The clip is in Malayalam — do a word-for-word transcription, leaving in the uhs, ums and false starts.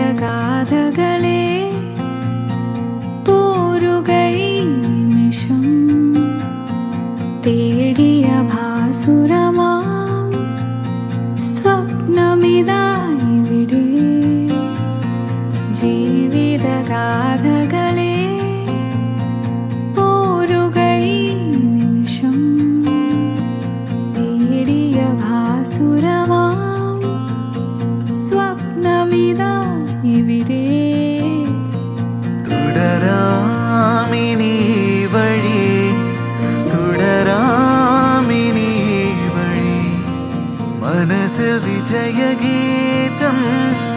ജീവിതഗാഥകളെ പോരുകൈ നിമിഷം തേടിയ ഭാസുരമാം സ്വപ്നമിതായിവിടെ ജീവിതഗാഥകളെ പോരുകൈ നിമിഷം തേടിയ ഭാസുരമാം സ്വപ്നമിതാ ഇവിടെ തുടരാമിനി വഴി തുടരാമിനി വഴി മനസ്സിൽ വിജയഗീതം